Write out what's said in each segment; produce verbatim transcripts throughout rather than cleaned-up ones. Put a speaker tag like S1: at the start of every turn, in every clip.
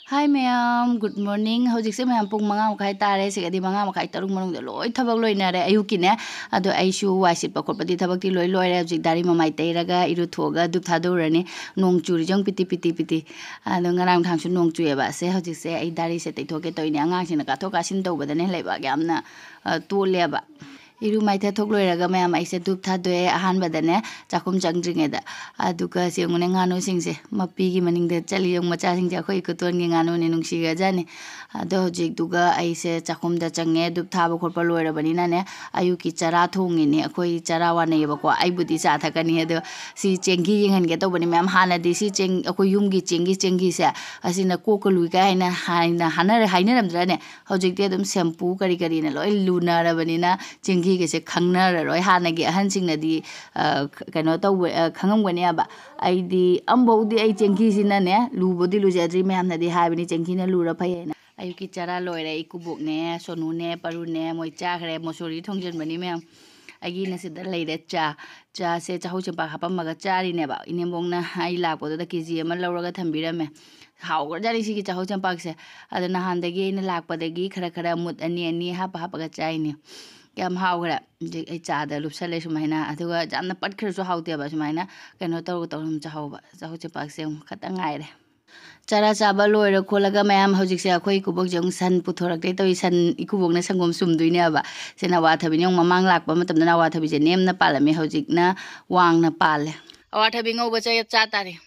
S1: Hi ma'am, good morning. Hojik se ma'am pung manga makai tare se kadi manga makai tarung manung de loi thabak loi na re ayukine ado aishu wasit pa khotpati thabak ti loi loi re hojik dari mamai teiraga iru thoga dup thadurani nong churi jong piti piti piti ado ngarang thang su nong chuye ba se hojik se ai dari se teithoke toine angang sina ka thoka sin tawbadane leiba gamna tole ba iru maitha thokloiraga mayam aise dup thadoe ahan badane chakum changdringeda aduga sengune nganu singse mapi gi maningde chali yong macha singja khoi kuton gi nganu ne nungsiga jane ado hojik duga aise chakum da change dup thaba khorpa loira banina ne ayuki chara thongi ne khoi chara wane yeba ko aibudi cha thakani ado si chengi yingan ge to bani mayam hana di si cheng khoi yumgi chengi chengi se asina kokolui ka haina haina hanar haina ramdrane hojik de dum shampoo kari kari ne loi luna ra banina chengi के से खंगना रoi हाना गे अहन सिंग नदी कनो तो खंगम गने अब आइदी अम्बौदी आई चेंकी सिना ने लुबोदी लुजाद्री ma'am नदी हाबनी चेंकी ने लुरा फैना आयुकी चरा लोइरे इकुबुक ने सोनु ने परु ने मोइ चाखरे मोसोरी थोंजन बनी मैम आगी नसिदा लेरे चा चा से चाहौ चंपा हापमगा चारी ने बा इनेमोंगना आई लापोदा केजी अमा लौरगा थंबिरमे हाउगर जारी सिगी चाहौ चंपाक से अद नहानदगी ने लाकपदगी खरा खरा मुद अनि अनि हाप हापगा चाइने क्या हाउग्रा जे चाद लुपसले सुमाइना अथवा जामना पटखरसु हाउतेबा सुमाइना कनो तौ तौम चाहौबा चाहौ चपाक से खता ngaire chara chaba loira kholaga mayam hojik se akhoi kubok jong san puthorake to san ikubok na sangom sumduine aba sena wa thabi nyong mamang lakpa matam na wa thabi je nem na palame hojik na wang na pale wa thabi ngau ba cha cha tare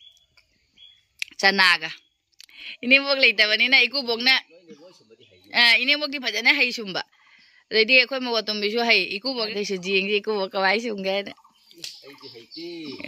S1: chanaga ine bok leita bani na ikubok na a ine bok di phajana hai sumba ready अखोय मवा तुम बिसु है इकु बक देसु जिंग जी इकु बक वाइ सुंगे ने हैति हैति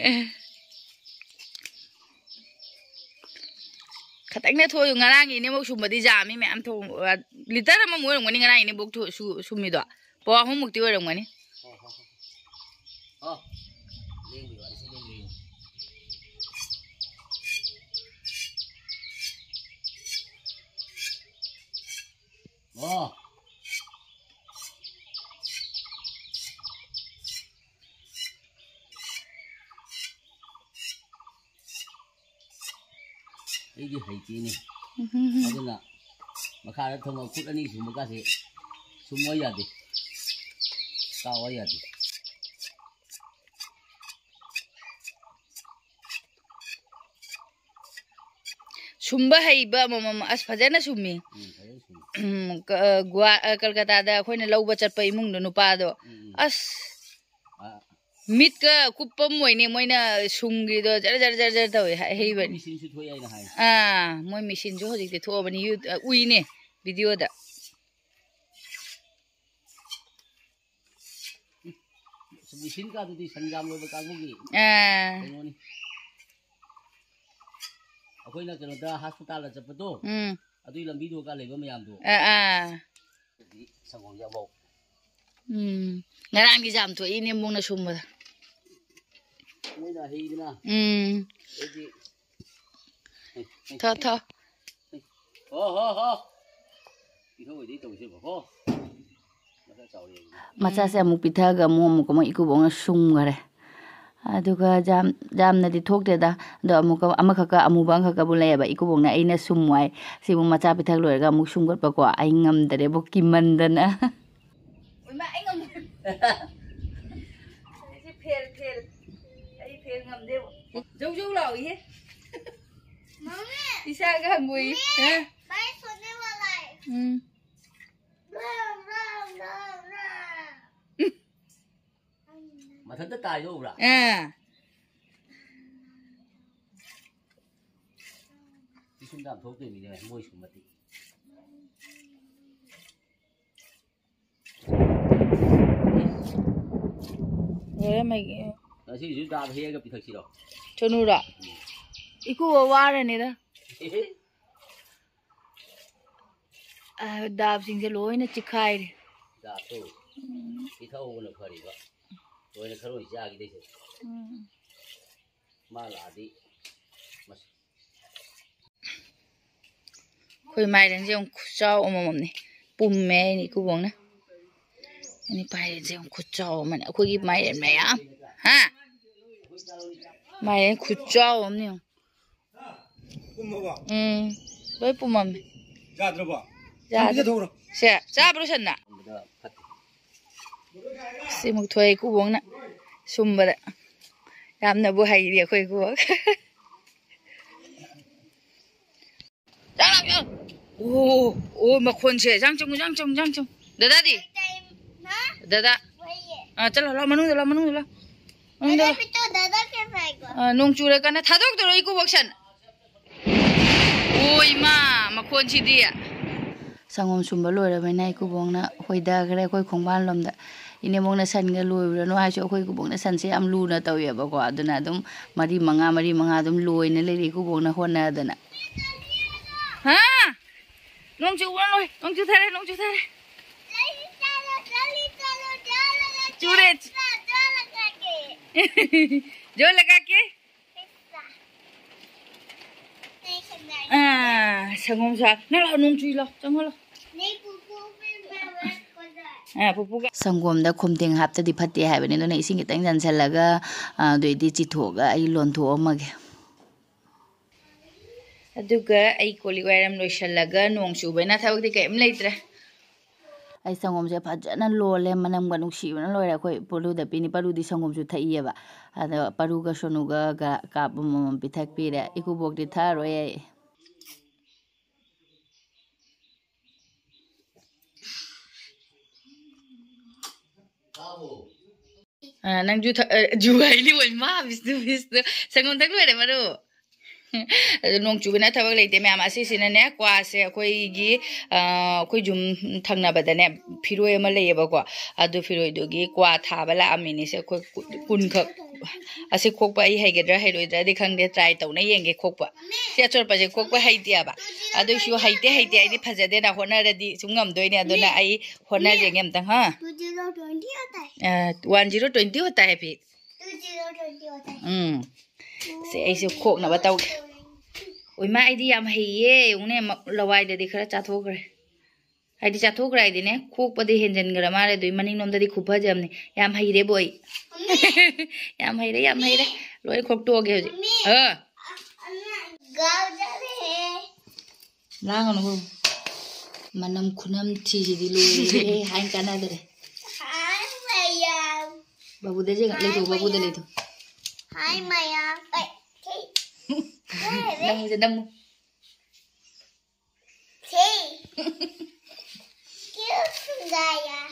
S1: खतक ने थोय ngarang ini mok sumbadi jami me am tho liter am mo rong ngani ngarang ini bok tho su sumi do po hum mukti rong ngani ha leng bi wa si leng leng oh 이게 하이티네. 아들라, 막하라 통어 굿아니 숨어가세 숨어야 돼. 까워야 돼. 숨바 하이바 뭐뭐 아스파자나 숨미. 음, 과 칼카타다 코이네 라우바 ꯆꯠꯄ 이몽도 누파도 아스 meet का Kuppam मोइने Moina सुंगी दो जर जर जर जर तो हे बनी machine से थोया ना हाय आ मोइ मशीन जो होजिक थो बनी यू उइने वीडियो दा मशीन का तो संजाम लो कागुगी आ कोनी अखोइना कनो दा हॉस्पिटल चपदो हम अदुई लंबी दो का लेबो मयाम दो आ आ संगों याबो हम ngarang gi jam tho ini mong na sumba moina heidina um tho tho ho ho ho itho wei dei tong se ba ho macha se amu pitha ga mo mu ko mo iku bong sung gare aduga jam jam na di thok de da do amu ka amakha ka amu bang kha ka bu le ba iku bong na aina sumwai sibu macha pitha loi ga mu sung got ba ko ai ngam dare bo kimandana ma ai ngam cái phèn phèn cái phèn ngầm đeo dâu dâu lẩu gì hết đi xa cái hàng mùi hả mà thân tất tài đâu rồi à đi xuống đàm thấu tiền mình này môi xuống mặt đi vậy mày là gì chúng ta hay gặp bị thật gì đâu cho nuôi đó iku wa rồi này đó à đạp sinh ra lối nó chỉ khai đi đạp thôi cái thâu nó khởi đi vậy rồi nó khởi ra cái đấy mà là đi khơi mai đang dùng sao ôm ôm này bùm mẹ này cô bông nè ini pai dùng kucau mana aku gi mai mai ya ha mai kucau ni um lối bùm mầm
S2: ra được không?
S1: ra được xe ra bữa sân nè xí một thuê cú uống nè xùm vào đấy làm nào bữa hay đi khơi cú uống ra làm chưa ô ô mà khuôn xe răng trông răng trông răng trông đỡ đã đi đỡ đã à chắc là lo mà nung rồi lo mà nung rồi lo nung chú đấy cái này tháo được rồi cú uống sân ôi mà mà khuôn chi đi à Sangom sumba loi ra mai ku bong na hoida gre koi khongban lom da ine mong na san ga loi ra no ha cho koi ku bong na san se am lu na taw ye ba ko aduna dum mari manga mari manga dum loi na le ku bong na hona da na ha nong chu wa loi nong chu thare nong chu thare chu re jo laga ke à sangom sa na la nong chu lo chang lo Sangom da khumting hapta di phatti hai bani dona ising kitang jan salaga doi di chithoga ai lon tho amage aduga ai koli wairam loisalaga nong chu baina thawak di kaim leitre ai sangom se phajana lole manam ga nuksi bana loira khoi polu da pini paru di sangom chu thaiye ba ada paru ga sonuga ga ka bum pithak pire iku bok di tharo ye à nang ju ju ai li wal ma bisnu bisnu sangom tak loi de maru nong chu bina thawak leite me ama si sina ne kwa se koi gi koi jum thangna bada ne phiroi ma leye ba ko adu phiroi do gi kwa tha bala amini se koi kun khak ase khokpa ai haigedra hairoidra di khangde try taw na yenge khokpa se chor pa je khokpa haitia ba adu shu haite haite ai di phajade na hona ra di sungam doi ne aduna ai hona je ngem tang ha one zero twenty होता है फिर हम्म से ऐसे खोक ना बताओ ओई मा ID याम हेये उने लवाई दे खरा चाथोग्रे आईडी चाथोग्रे आईडी ने खोक पदे हेंजन गरा मारे दुई मनिंग नोम ददी खुफा जमने याम हेरे बोई याम हेरे याम हेरे लोई खोक टोगे होजे ह गाव जारे लांगन हो मनम खुनम थीजिदी लोई हाइन काना दरे Babu deh jangan leto, babu deh leto. Hai Maya, eh, damu damu. Hey, cute gaya.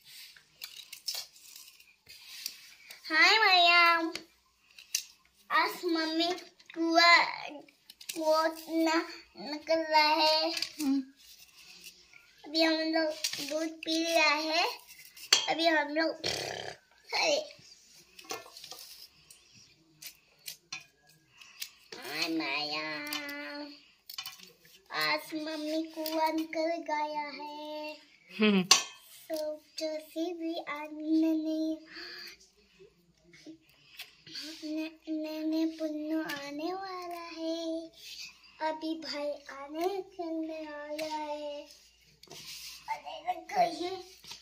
S1: Hai Maya, as mami gua gua na निकला है अभी हम लोग दूध पी लिया है अभी हम लोग Hi Maya, आज मम्मी को अंकल गाया है तो जैसे भी आने नैने पुन्नू आने वाला है अभी भाई आने खेलने आया है अरे कहिए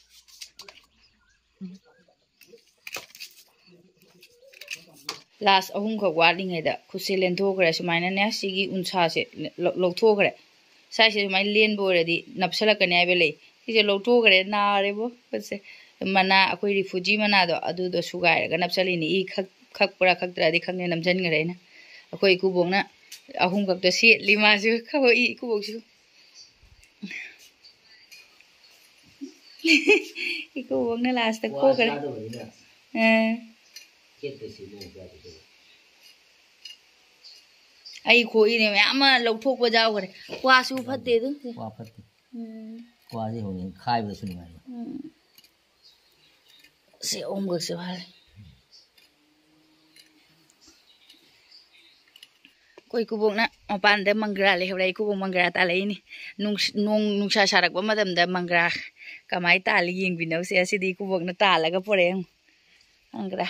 S1: Last ahum ka wading ida khusi len thokre sumaina ne sigi unsa se lok thokre sai se sumai len bo re di napsala ka ne bele si se lok thokre na re bo se mana akoi refugee mana do adu do sugai ga napsali ni i khak khak pura khak tra di khak ne namjan ngre na akoi ku bong na ahum ka to si lima ju kha ho i ku bong ju i ku bong na last ta ko kare eh ai khoi ne me ama lok thok ba jaw kare kwa su phatte du kwa phatte kwa ji ho yin khai ba su ni mai se om ga se wal koi ku bong na mapan de mangra le hrai ku bong mangra ta le ni nung nung nung sa sarak ba madam da mangra kamai ta li ying binau se asi di ku bong na ta la ga poreng mangra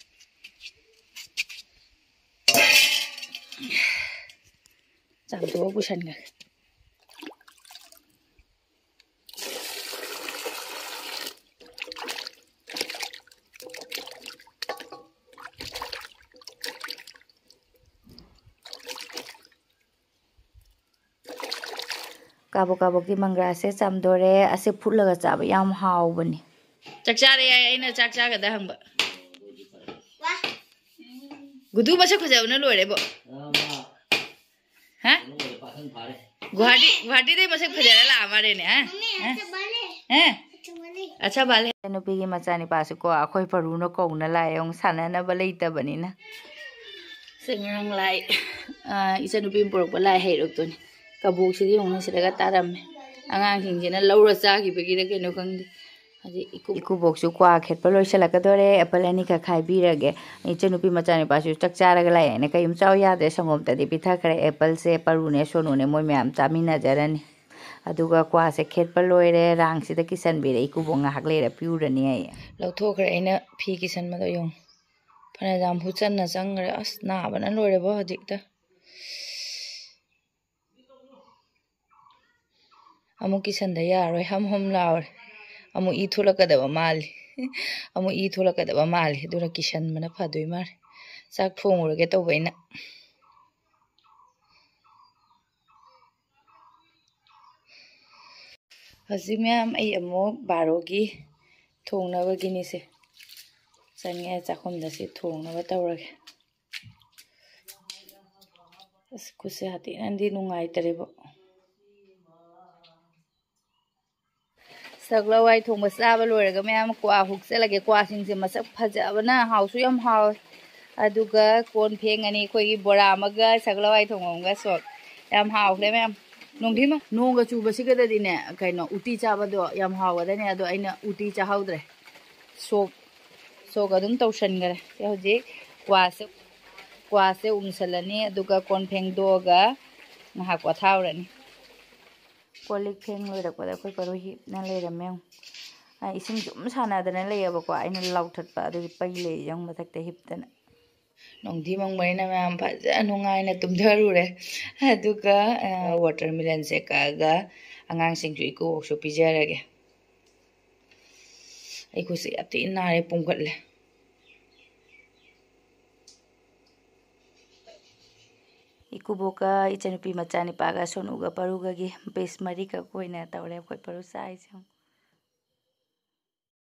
S1: Jam dua busan nggak? काबोक काबोक की मंगरा से चामदोरे असे फुटलगा चाबा याम हावबनी चक चारे याय अइना चक चागदा हंबा गुदु मसक फजाबना लोरे बो हा गुवाहाटी गुवाहाटी दे मसक फजारा ला मारे ने हा हैं अच्छा बाले नुपी की मचानी पास को अखोय परुनो कौना लायों सानाना बलेइतबनिना सेंगरंग लाई इसा नुपी पुरक लाई हैरक्तोनी कबोक सिदि होंगे सिरगा तारमे आंगांग सिंजिना लौरा चागिबगिरा केनो खंगदे हजि इकु इकुबोकसु क्वा खेतप लोइसलकदोरे एप्पल अनि का खाइबिरगे इचा नुपी मचानी पासु चक चारगा लायने कयुम चाव यादे संगोमतदि पिथाखरे एप्पल से परुने सोनुने मोय म्याम चामिनाजरनी अदुगा क्वा से खेतप लोइरे रांग सिदा किसनबिरे इकुबोक ngahak लेरा पिउरनी आय लौथोखरे अइना फी किसनमदो यों फनाजाम हुचन्ना चंगरे अस नाबना लोइरे बो हजिकता अमुक किसनदा यारोय हम हम लावर अमुक ई थोलकदबा माली अमुक ई थोलकदबा माली दुरा किसन मना फदोय मार चाक थोंगुरगे तौबैना हजि मैम आई अमुक बारोगी थोंगनबगिनी से चंगे चाखमदा से थोंगनबा तौरगे अस खुसे हाती नंदी नुंगाइतरेबो सगलवाई थोंबा चाबा लोइरगा मैम क्वा हुक्चलगे क्वासिंगसे मसक फजाबना हाउसु यम हाव अदुगा कोन फेंगनी खोगी बोरा अमगा सगलवाई थोंगमगा सोक यम हावख्रे मैम नोंधिमा नोंगा चुबसिगददिने कइनो उटी चाबदो यम हावगदने अदो अइना उटी चाहौद्रे सोक सोक अदुम तौसनगरे हौजि क्वासे क्वासे उमसलनी अदुगा कोन फेंगदोगा ngahak पथावरनी कोलिक फेंग लोइरकपदा अखोय परो हिपना लेरमे इसिंग जुम सानादना लेयबको आइना लाउथटपा अदुगी पै लेय जंग मथक्ते हिपतना नोंधि मंगबैना मैम फजा नुंगाइना तुमधरुरे अदुगा वाटरमेलन से कागा अंगांग सिंगजु इकुबोकसु पिजरगे अइखुसे अति नारे पुंगटले इकुबोका इचनुपी मचानी पागा सोनुगा परुगगी बेस मरी का कोइना तौरे अखोय परो साइज